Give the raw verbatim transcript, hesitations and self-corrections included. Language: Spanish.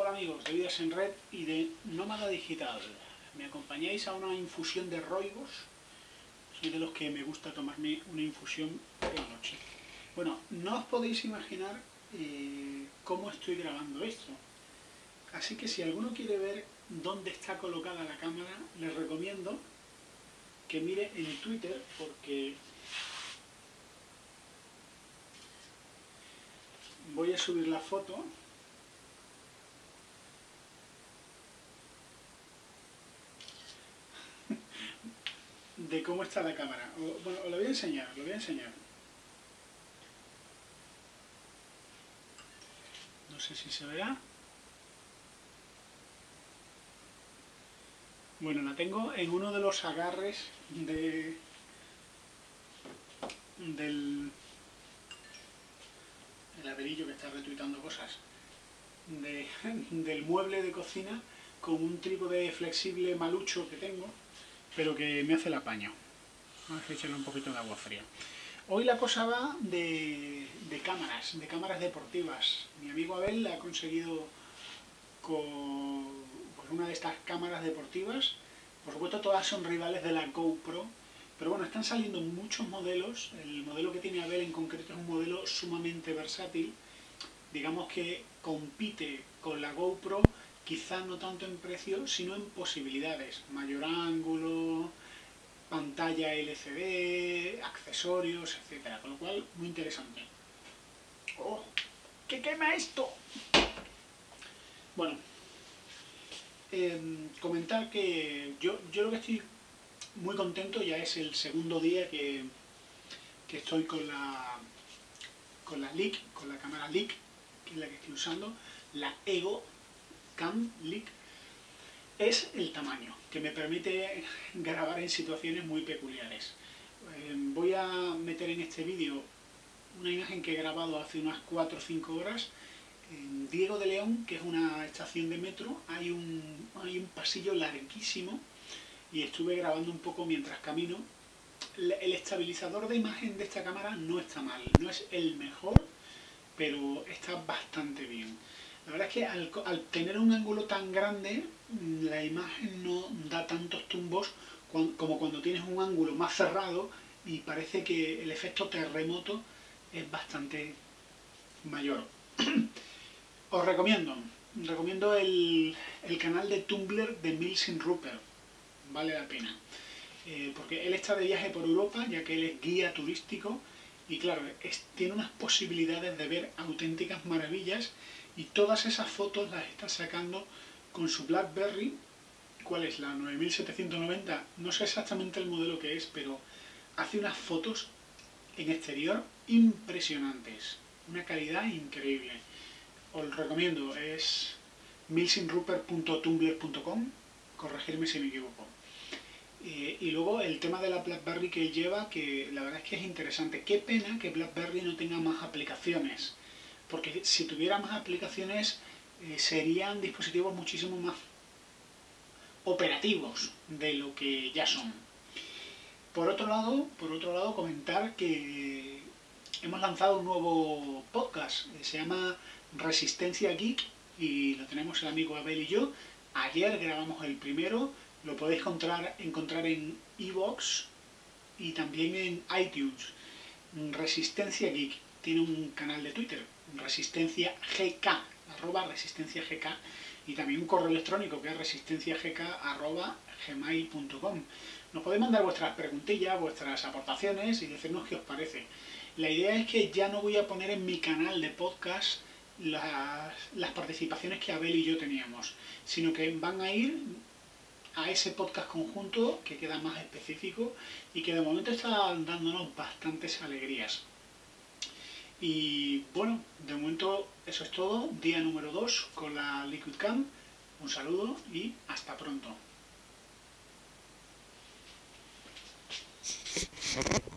Hola amigos de Vidas en Red y de Nómada Digital. ¿Me acompañáis a una infusión de roibos? Soy de los que me gusta tomarme una infusión por la noche. Bueno, no os podéis imaginar eh, cómo estoy grabando esto. Así que si alguno quiere ver dónde está colocada la cámara, les recomiendo que mire en Twitter, porque voy a subir la foto. De cómo está la cámara. O, bueno, os lo voy a enseñar, lo voy a enseñar. No sé si se verá. Bueno, la tengo en uno de los agarres de del el averillo que está retuitando cosas de, del mueble de cocina, con un trípode flexible malucho que tengo, pero que me hace el apaño. Vamos a echarle un poquito de agua fría. Hoy la cosa va de, de cámaras, de cámaras deportivas. Mi amigo Abel ha conseguido con, con una de estas cámaras deportivas. Por supuesto todas son rivales de la GoPro, pero bueno, están saliendo muchos modelos. El modelo que tiene Abel en concreto es un modelo sumamente versátil. Digamos que compite con la GoPro, quizás no tanto en precio, sino en posibilidades. Mayor ángulo, pantalla L C D, accesorios, etcétera. Con lo cual, muy interesante. ¡Oh! ¡Que quema esto! Bueno, eh, comentar que yo, yo lo que estoy muy contento, ya es el segundo día que, que estoy con la con la Leak, con la cámara Leak, que es la que estoy usando, la Ego Cam Leak, es el tamaño, que me permite grabar en situaciones muy peculiares. Eh, voy a meter en este vídeo una imagen que he grabado hace unas cuatro o cinco horas. En Diego de León, que es una estación de metro, hay un, hay un pasillo larguísimo y estuve grabando un poco mientras camino. El estabilizador de imagen de esta cámara no está mal, no es el mejor, pero está bastante bien. La verdad es que al, al tener un ángulo tan grande, la imagen no da tantos tumbos cuando, como cuando tienes un ángulo más cerrado, y parece que el efecto terremoto es bastante mayor. Os recomiendo, recomiendo el, el canal de Tumblr de Milsim Rupert, vale la pena. Eh, porque él está de viaje por Europa, ya que él es guía turístico, y claro, es, tiene unas posibilidades de ver auténticas maravillas, y todas esas fotos las está sacando con su BlackBerry. ¿Cuál es? La nueve mil setecientos noventa, no sé exactamente el modelo que es, pero hace unas fotos en exterior impresionantes, una calidad increíble. Os recomiendo, es milsim rupert punto tumblr punto com, corregirme si me equivoco. Eh, y luego el tema de la BlackBerry que él lleva, que la verdad es que es interesante. Qué pena que BlackBerry no tenga más aplicaciones, porque si tuviera más aplicaciones eh, serían dispositivos muchísimo más operativos de lo que ya son. Por otro lado, por otro lado comentar que hemos lanzado un nuevo podcast, se llama Resistencia Geek, y lo tenemos el amigo Abel y yo. Ayer grabamos el primero, lo podéis encontrar, encontrar en iVoox y también en iTunes. Resistencia Geek tiene un canal de Twitter, Resistencia G K, arroba Resistencia G K, y también un correo electrónico que es resistencia g k arroba gmail punto com. Nos podéis mandar vuestras preguntillas, vuestras aportaciones y decirnos qué os parece. La idea es que ya no voy a poner en mi canal de podcast las, las participaciones que Abel y yo teníamos, sino que van a ir a ese podcast conjunto que queda más específico y que de momento está dándonos bastantes alegrías. Y bueno, de momento eso es todo, día número dos con la Liquid Cam. Un saludo y hasta pronto.